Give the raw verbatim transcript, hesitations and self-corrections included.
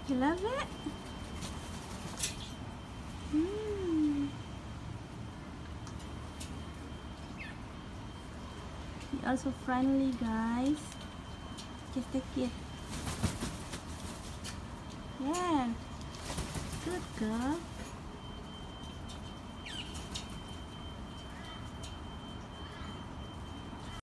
You love it? Mm. He also friendly, guys. Just take it. Yeah. Good girl.